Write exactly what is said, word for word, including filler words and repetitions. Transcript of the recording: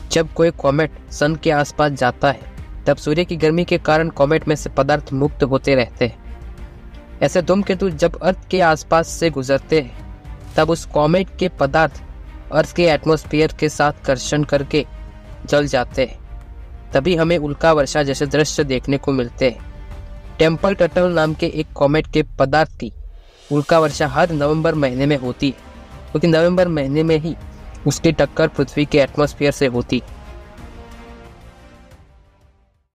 जब कोई कॉमेट सन के आसपास जाता है तब सूर्य की गर्मी के कारण कॉमेट में से पदार्थ मुक्त होते रहते हैं। ऐसे धूमकेतु जब अर्थ के आसपास से गुजरते हैं तब उस कॉमेट के पदार्थ अर्थ के एटमॉस्फेयर के साथ घर्षण करके जल जाते हैं। तभी हमें उल्का वर्षा जैसे दृश्य देखने को मिलते हैं। टेम्पल टटल नाम के एक कॉमेट के पदार्थ की उल्का वर्षा हर नवंबर महीने में होती है, क्योंकि नवंबर महीने में ही उसकी टक्कर पृथ्वी के एटमॉस्फेयर से होती है।